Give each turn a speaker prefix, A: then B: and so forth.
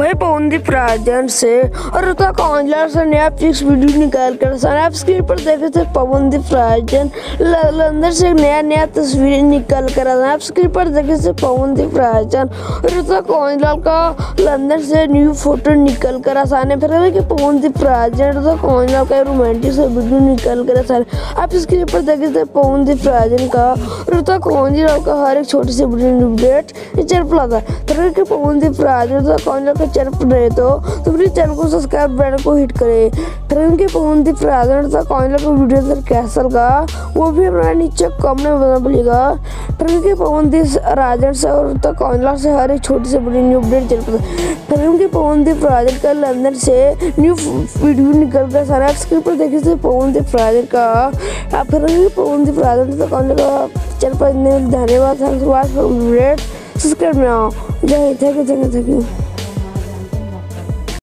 A: भाई पवनदीप राजन से और ऋता कौंजलर से नया फिक्स वीडियो निकाल कर स्नैप स्क्रीन पर देखे थे पवनदीप राजन लंदन से नया तस्वीरें निकाल कर स्नैप स्क्रीन पर देखे थे पवनदीप राजन और ऋता कौंजलर का लंदन से न्यू फोटो निकल कर आसाने फिर कि पवनदीप राजन ऋता कौंजलर का रोमांटिक से वीडियो निकल कर आसाने आप स्क्रीन पर देखे थे पवनदीप राजन का ऋता कौंजलर का हर एक छोटी सी वीडियो अपडेट चल पड़ा था फिर कि पवनदीप राजन ऋता कौंजलर चैनल पर रहे तो मेरे चैनल को सब्सक्राइब बटन को हिट करे। ट्रेन के पवनदीप राजन तक कौंजलर का वीडियो कैसा लगा वो भी हमारे नीचे कमेंट में बताना भूलिएगा। ट्रेन के पवनदीप राजन से और तक कौंजलर से हर एक छोटी सी बड़ी न्यू अपडेट चल पड़ा। ट्रेन के पवनदीप राजन का लंदन से न्यू वीडियो निकल गया स्नैप स्क्रीन पर देखे थे पवनदीप राजन का आप फिर पवनदीप राजन तक कौंजलर का चैनल पर धन्यवाद। सब्सक्राइब में आओ। जय हिंद। Thank you.